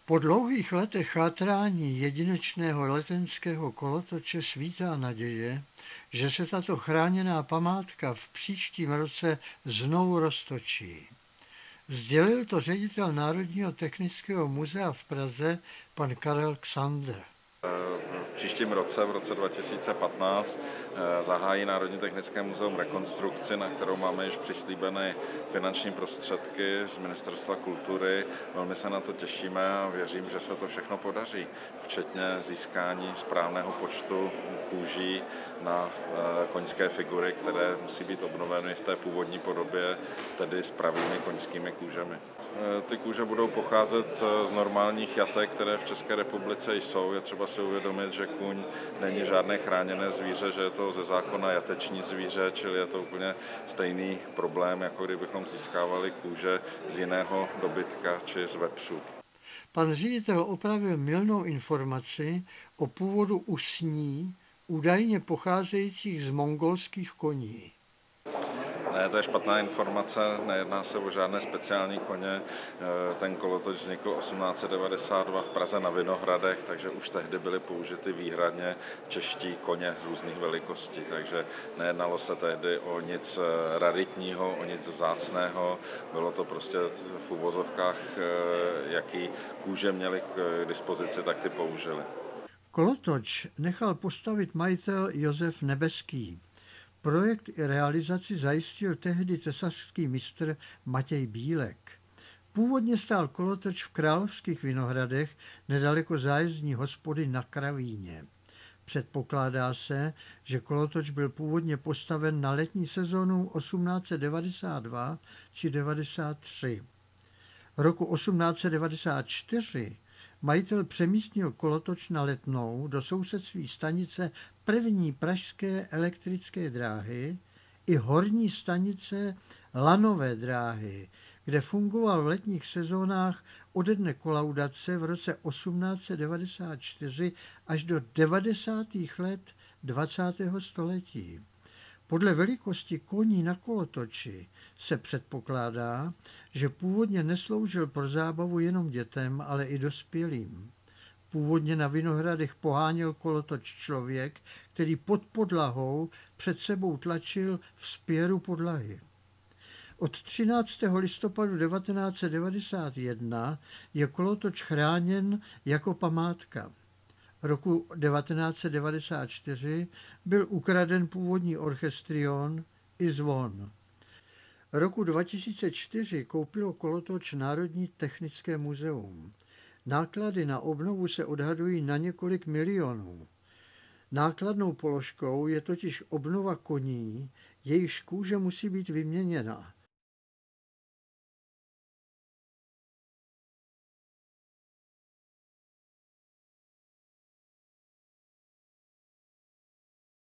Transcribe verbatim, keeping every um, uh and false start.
Po dlouhých letech chátrání jedinečného letenského kolotoče svítá naděje, že se tato chráněná památka v příštím roce znovu roztočí. Sdělil to ředitel Národního technického muzea v Praze pan Karel Xander. V příštím roce, v roce dva tisíce patnáct, zahájí Národní technické muzeum rekonstrukci, na kterou máme již přislíbeny finanční prostředky z Ministerstva kultury. Velmi se na to těšíme a věřím, že se to všechno podaří, včetně získání správného počtu kůží na koňské figury, které musí být obnoveny v té původní podobě, tedy s pravými koňskými kůžemi. Ty kůže budou pocházet z normálních jatek, které v České republice jsou. Je třeba si uvědomit, že kůň není žádné chráněné zvíře, že je to ze zákona jateční zvíře, čili je to úplně stejný problém, jako kdybychom získávali kůže z jiného dobytka či z vepřů. Pan ředitel opravil mylnou informaci o původu usní, údajně pocházejících z mongolských koní. Ne, to je špatná informace, nejedná se o žádné speciální koně. Ten kolotoč vznikl osmnáct set devadesát dva v Praze na Vinohradech, takže už tehdy byly použity výhradně čeští koně různých velikostí, takže nejednalo se tehdy o nic raritního, o nic vzácného, bylo to prostě v uvozovkách, jaký kůže měli k dispozici, tak ty použili. Kolotoč nechal postavit majitel Josef Nebeský. Projekt i realizaci zajistil tehdy tesařský mistr Matěj Bílek. Původně stál kolotoč v Královských Vinohradech nedaleko zájezdní hospody na Kravíně. Předpokládá se, že kolotoč byl původně postaven na letní sezónu osmnáct set devadesát dva či devadesát tři. Roku osmnáct set devadesát čtyři majitel přemístil kolotoč na Letnou do sousedství stanice první pražské elektrické dráhy i horní stanice Lanové dráhy, kde fungoval v letních sezónách ode dne kolaudace v roce osmnáct set devadesát čtyři až do devadesátých let dvacátého století. Podle velikosti koní na kolotoči se předpokládá, že původně nesloužil pro zábavu jenom dětem, ale i dospělým. Původně na Vinohradech poháněl kolotoč člověk, který pod podlahou před sebou tlačil vzpěru podlahy. Od třináctého listopadu devatenáct set devadesát jedna je kolotoč chráněn jako památka. Roku devatenáct set devadesát čtyři byl ukraden původní orchestrion i zvon. Roku dva tisíce čtyři koupilo kolotoč Národní technické muzeum. Náklady na obnovu se odhadují na několik milionů. Nákladnou položkou je totiž obnova koní, jejichž kůže musí být vyměněna.